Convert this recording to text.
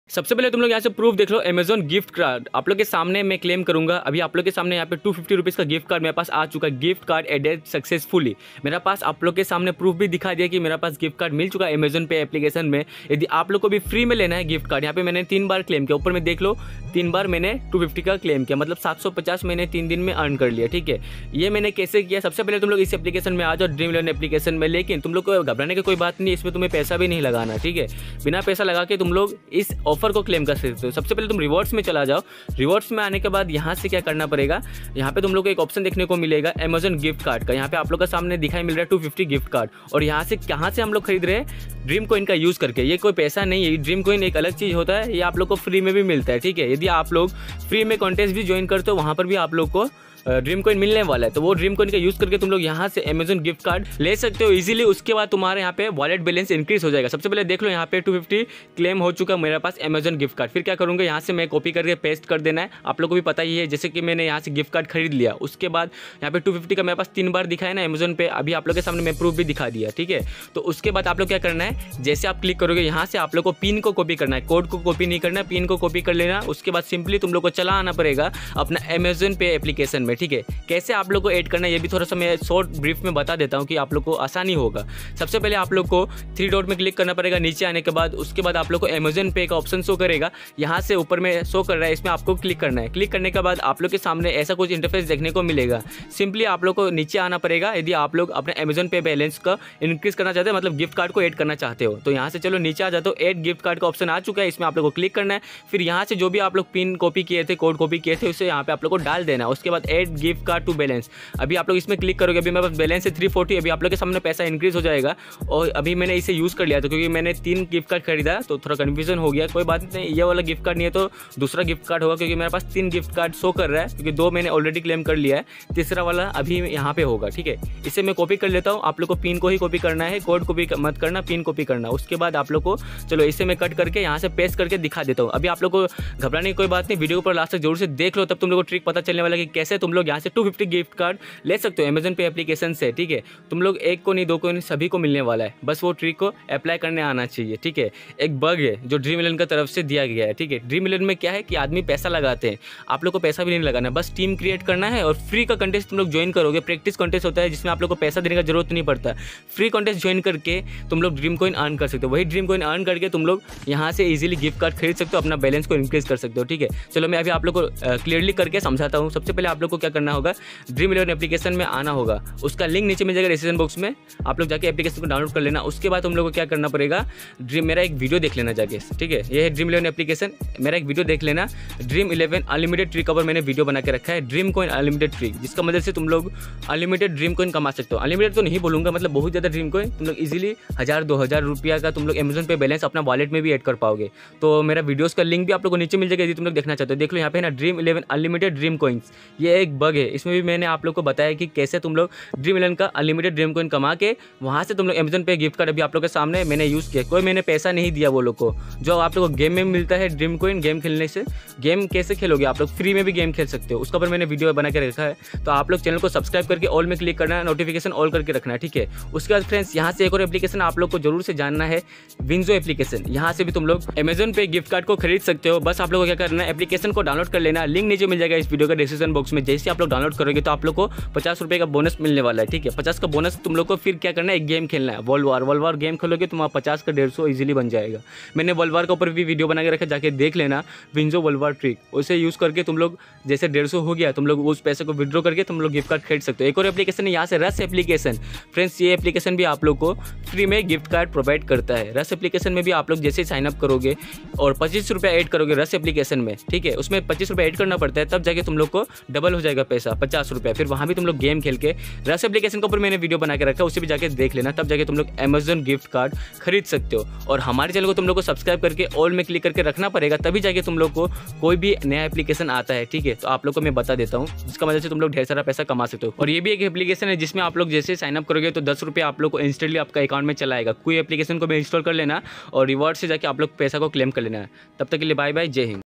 सबसे पहले तुम लोग यहाँ से प्रूफ देख लो, अमेजॉन गिफ्ट कार्ड आप लोग के सामने मैं क्लेम करूंगा। अभी आप लोग के सामने यहाँ पे 250 रुपीज़ का गिफ्ट कार्ड मेरे पास आ चुका है। गिफ्ट कार्ड एडेड सक्सेसफुली मेरा पास आप लोग के सामने प्रूफ भी दिखा दिया कि मेरा पास गिफ्ट कार्ड मिल चुका है अमेजॉन पे एप्लीकेशन में। यदि आप लोग को भी फ्री में लेना है गिफ्ट कार्ड, यहाँ पे मैंने 3 बार क्लेम किया, ऊपर में देख लो 3 बार मैंने 250 का क्लेम किया, मतलब 750 मैंने 3 दिन में अर्न कर लिया। ठीक है, ये मैंने कैसे किया, सबसे पहले तुम लोग इस एप्लीकेशन में आ जाओ, ड्रीम इलेवन एप्लीकेशन में। लेकिन तुम लोग को घबराने की कोई बात नहीं, इसमें तुम्हें पैसा भी नहीं लगाना। ठीक है, बिना पैसा लगा के तुम लोग इस ऑफर को क्लेम कर सकते हो। सबसे पहले तुम रिवॉर्ड्स में चला जाओ। रिवॉर्ड्स में आने के बाद यहाँ से क्या करना पड़ेगा, यहाँ पे तुम लोग को एक ऑप्शन देखने को मिलेगा अमेजॉन गिफ्ट कार्ड का। यहाँ पे आप लोग का सामने दिखाई मिल रहा है 250 गिफ्ट कार्ड, और यहाँ से कहाँ से हम लोग खरीद रहे हैं, ड्रीम कॉइन का यूज करके। ये कोई पैसा नहीं है, ड्रीम कॉइन एक अलग चीज होता है, ये आप लोग को फ्री में भी मिलता है। ठीक है, यदि आप लोग फ्री में कॉन्टेस्ट भी ज्वाइन करते हो, वहाँ पर भी आप लोग को ड्रीम कॉइन मिलने वाला है। तो वो ड्रीम कॉइन का यूज करके तुम लोग यहाँ से अमेजॉन गिफ्ट कार्ड ले सकते हो इजीली। उसके बाद तुम्हारे यहाँ पे वॉलेट बैलेंस इंक्रीज हो जाएगा। सबसे पहले देख लो यहाँ पे 250 क्लेम हो चुका मेरे पास अमेजॉन गिफ्ट कार्ड। फिर क्या करूँगा, यहाँ से मैं कॉपी करके पेस्ट कर देना है। आप लोग को भी पता ही है, जैसे कि मैंने यहाँ से गिफ्ट कार्ड खरीद लिया, उसके बाद यहाँ पे 250 का मेरे पास 3 बार दिखाया ना अमेजॉन पे। अभी आप लोग के सामने मैं प्रूफ भी दिखा दिया। ठीक है, तो उसके बाद आप लोग क्या करना है, जैसे आप क्लिक करोगे यहाँ से आप लोग को पिन को कॉपी करना है, कोड को कॉपी नहीं करना है, पिन को कॉपी कर लेना। उसके बाद सिंपली तुम लोग को चला आना पड़ेगा अपना अमेजॉन पे एप्लीकेशन में। ठीक है, कैसे आप लोग को ऐड करना है ये भी थोड़ा सा मैं शॉर्ट ब्रीफ में बता देता हूँ कि आप लोग को आसानी होगा। सबसे पहले आप लोग को 3 डॉट में क्लिक करना पड़ेगा नीचे आने के बाद। उसके बाद आप लोग को अमेजॉन पे का ऑप्शन शो करेगा, यहाँ से ऊपर में शो कर रहा है, इसमें आपको क्लिक करना है। क्लिक करने के बाद आप लोग के सामने ऐसा कुछ इंटरफेस देखने को मिलेगा। सिंपली आप लोग को नीचे आना पड़ेगा यदि आप लोग अपने अमेजॉन पे बैलेंस का इंक्रीज करना चाहते हैं, मतलब गिफ्ट कार्ड को ऐड करना चाहते हो। तो यहाँ से चलो नीचे आ जाते हो, ऐड गिफ्ट कार्ड का ऑप्शन आ चुका है, इसमें आप लोग को क्लिक करना है। फिर यहाँ से जो भी आप लोग पिन कॉपी किए थे, कोड कॉपी किए थे, उसे यहाँ पे आप लोग को डाल देना है। उसके बाद add gift card to balance, अभी आप लोग इसमें क्लिक करोगे। अभी मेरे पास बैलेंस है 340, अभी आप लोग के सामने पैसा इंक्रीज हो जाएगा। और अभी मैंने इसे यूज़ कर लिया था क्योंकि मैंने 3 गिफ्ट कार्ड खरीदा, तो थोड़ा कन्फ्यूजन हो गया। कोई बात नहीं, ये वाला गिफ्ट कार्ड नहीं है तो दूसरा गिफ्ट कार्ड होगा, क्योंकि मेरे पास 3 गिफ्ट कार्ड शो कर रहा है, क्योंकि 2 मैंने ऑलरेडी क्लेम कर लिया है, तीसरा वाला अभी यहाँ पे होगा। ठीक है, इसे मैं कॉपी कर लेता हूँ। आप लोग को पिन को ही कॉपी करना है, कोड कॉपी मत करना, पिन कॉपी करना। उसके बाद आप लोग को चलो इसे मैं कट करके यहाँ से पेस्ट करके दिखा देता हूँ। अभी आप लोग को घबराने की कोई बात नहीं, वीडियो पर लास्ट तक जरूर से देख लो, तब तुम लोग को ट्रिक पता चलने वाला कि कैसे तुम लोग यहाँ से 250 गिफ्ट कार्ड ले सकते हो अमेजॉन पे एप्लीकेशन से। ठीक है, तुम लोग एक को नहीं, 2 को नहीं, सभी को मिलने वाला है, बस वो ट्रिक को अप्लाई करने आना चाहिए। ठीक है, एक बग है जो ड्रीम इलेवन की तरफ से दिया गया है। ठीक है, ड्रीम इलेवन में क्या है कि आदमी पैसा लगाते हैं, आप लोग को पैसा भी नहीं लगाना है, बस टीम क्रिएट करना है और फ्री का कंटेस्ट तुम लोग ज्वाइन करोगे। प्रैक्टिस कंटेस्ट होता है जिसमें आप लोग को पैसा देने का जरूरत नहीं पड़ता। फ्री कंटेस्ट ज्वाइन करके तुम लोग ड्रीम कॉइन अर्न कर सकते हो। वही ड्रीम कॉइन अर्न करके तुम लोग यहाँ से इजीली गिफ्ट कार्ड खरीद सकते हो, अपना बैलेंस को इंक्रीज कर सकते हो। ठीक है, चलो मैं अभी आप लोग को क्लियरली करके समझाता हूँ। सबसे पहले आप लोग को क्या करना होगा, ड्रीम इलेवन एप्लीकेशन में आना होगा, उसका लिंक नीचे मिल जाएगा डिस्क्रिप्शन बॉक्स में, आप लोग जाके एप्लीकेशन को डाउनलोड कर लेना। उसके बाद तुम लोग को क्या करना पड़ेगा, मेरा एक वीडियो देख लेना जाके। ठीक है, ये है ड्रीम इलेवन एप्लीकेशन, मेरा एक वीडियो देख लेना। ड्रीम इलेवन अनलिमिटेड ट्रिक पर मैंने वीडियो बना के रखा है, ड्रीम कॉइन अनलिमिटेड ट्रिक, जिसका मदद से तुम लोग अनलिमिटेड ड्रीम कॉइन कमा सकते हो। अनलिमिटेड तो नहीं बोलूँगा, मतलब बहुत ज़्यादा ड्रीम कॉइन तुम लोग इजीली 1000-2000 रुपया का तुम लोग अमेजॉन पे बैलेंस अपना वॉलेट में भी ऐड कर पाओगे। तो मेरा वीडियोस का लिंक भी आप लोग को नीचे मिल जाएगा यदि तुम लोग देखना चाहते हो। देख लो यहाँ पे ना dream eleven unlimited dream coins, ये एक बग है, इसमें भी मैंने आप लोग को बताया कि कैसे तुम लोग ड्रीम इलेवन का अनलिमिटेड ड्रीम कॉइन कमा के वहाँ से तुम लोग अमेजॉन पे गिफ्ट कार्ड अभी आप लोग के सामने मैंने यूज़ किया। कोई मैंने पैसा नहीं दिया वो लोग को, जो आप लोग को गेम में मिलता है ड्रीम कॉइन। गेम खेलने से गेम कैसे खेलोगे, आप लोग फ्री में भी गेम खेल सकते हो, उसका पर मैंने वीडियो बना के रखा है। तो आप लोग चैनल को सब्सक्राइब करके ऑल में क्लिक करना है, नोटिफिकेशन ऑल करके रखना है। ठीक है, उसके बाद फ्रेंड्स यहाँ से एक और एप्लीकेशन आप लोग को जरूर से जानना है, विंजो एप्लीकेशन। यहाँ से भी तुम लोग अमेजॉन पे गिफ्ट कार्ड को खरीद सकते हो। बस आप लोग को क्या करना है, एप्लीकेशन को डाउनलोड कर लेना, लिंक नीचे मिल जाएगा इस वीडियो का डिस्क्रिप्शन बॉक्स में। जैसे आप लोग डाउनलोड करोगे तो आप लोग को 50 रुपये का बोनस मिलने वाला है। ठीक है, 50 का बोनस तुम लोग को फिर क्या करना है, एक गेम खेलना है, वर्ल्ड वार गेम खेलोगे तो वहाँ 50 का 150 इजीली बन जाएगा। मैंने वर्ल्ड वार के ऊपर भी वीडियो बना के रखा, जाके देख लेना, विंजो वर्ल्ड वार ट्रिक। उसे यूज़ करके तुम लोग जैसे 150 हो गया, तुम लोग उस पैसे को विड्रॉ करके तुम लोग गिफ्ट कार्ड खरीद सकते हो। एक और एप्लीकेशन है यहाँ से, रस एप्लीकेशन। फ्रेंड्स ये एप्लीकेशन भी आप लोग को फ्री में गिफ्ट कार्ड प्रोवाइड करता है। रस एप्लीकेशन में भी आप लोग जैसे साइनअप करोगे और 25 रुपया ऐड करोगे रस एप्लीकेशन में, ठीक है, उसमें 25 रुपया ऐड करना पड़ता है, तब जाके तुम लोग को डबल हो जाएगा पैसा 50 रुपया। फिर वहाँ भी तुम लोग गेम खेल के, रस एप्लीकेशन के ऊपर मैंने वीडियो बना के रखा, उसे भी जाके देख लेना, तब जाके तुम लोग अमेजॉन गिफ्ट कार्ड खरीद सकते हो। और हमारे चैनल को तुम लोग को सब्सक्राइब करके ऑल में क्लिक करके रखना पड़ेगा, तभी जाके तुम लोग को कोई भी नया एप्लीकेशन आता है। ठीक है, तो आप लोग को मैं बता देता हूँ, जिसका वजह से तुम लोग ढेर सारा पैसा कमा सकते हो। और ये भी एक एप्लीकेशन है जिसमें आप लोग जैसे साइनअप करोगे तो 10 रुपये आप लोग को इंस्टेंटली आपका अकाउंट में चलाएगा। कोई एप्लीकेशन को भी इंस्टॉल कर लेना और रिवॉर्ड से जाके आप लोग पैसा को क्लेम कर लेना है। तब तक के लिए बाय बाय, जय हिंद।